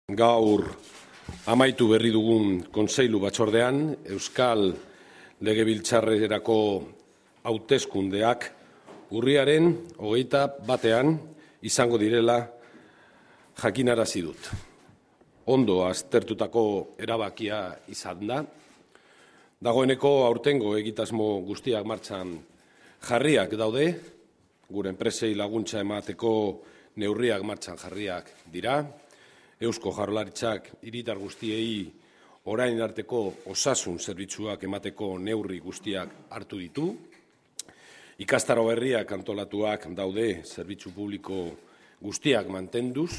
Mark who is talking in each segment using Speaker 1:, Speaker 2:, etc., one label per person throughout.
Speaker 1: Gaur amaitu berri dugun kontseilu batzordean, Euskal Legebiltzarrerako hauteskundeak urriaren 21 izango direla jakinarazi dut. Ondo aztertutako erabakia izan da. Dagoeneko aurtengo egitasmo guztiak martxan jarriak daude, gure enpresei laguntza emateko neurriak martxan jarriak dira. Eusko Jaurlaritzak hiritar guztiei orain arteko osasun zerbitzuak emateko neurri guztiak hartu ditu. Ikastaro berriak antolatuak daude zerbitzu publiko guztiak mantenduz.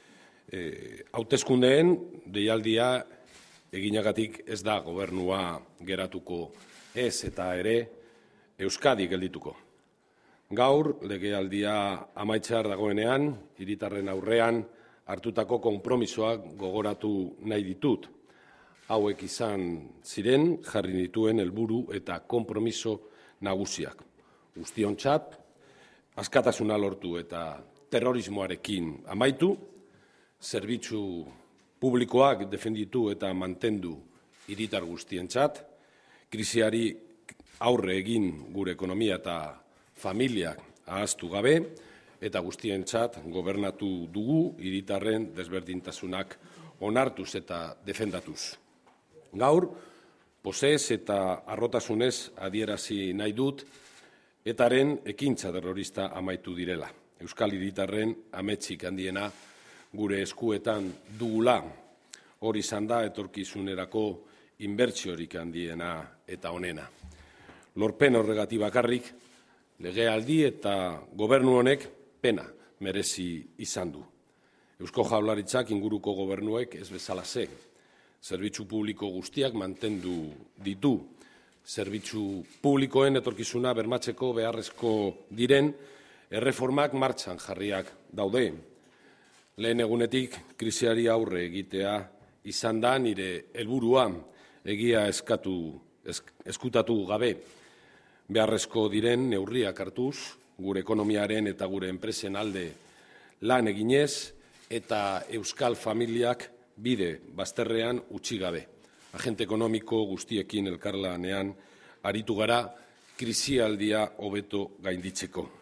Speaker 1: Hauteskundeen deialdia eginagatik ez da gobernua geratuko ez eta ere Euskadi geldituko. Gaur legealdia amaitzear dagoenean, hiritarren aurrean hartutako konpromisoak gogoratu nahi ditut. Hauek izan ziren jarri dituen helburu eta konpromiso nagusiak. Guztiontzat, askatasuna lortu eta terrorismoarekin amaitu, zerbitzu publikoak defenditu eta mantendu hiritar guztientzat, krisiari aurre egin gure ekonomia eta familiak ahaztu gabe, eta guztientzat gobernatu dugu hiritarren desberdintasunak onartuz eta defendatuz. Gaur, posez eta arrotasunez adierazi nahi dut, etaren ekintza terrorista amaitu direla. Euskal hiritarren ametsik handiena gure eskuetan dugula. Hori izan da etorkizunerako inbertsiorik handiena eta onena. Lorpen horregatik bakarrik, legealdi eta gobernu honek pena merezi izan du. Eusko Jaurlaritzak inguruko gobernuek ez bezalaxe. Zerbitzu publiko guztiak mantendu ditu. Zerbitzu publikoen etorkizuna bermatzeko beharrezko diren erreformak martxan jarriak daude. Lehen egunetik krisiari aurre egitea izan da nire helburua egia eskutatu gabe. Beharrezko diren neurriak hartuz, gure ekonomiaren eta gure enpresen alde lan eginez eta euskal familiak bide bazterrean utzi gabe. Agente ekonomiko guztiekin elkarlanean aritu gara krisialdia hobeto gainditzeko.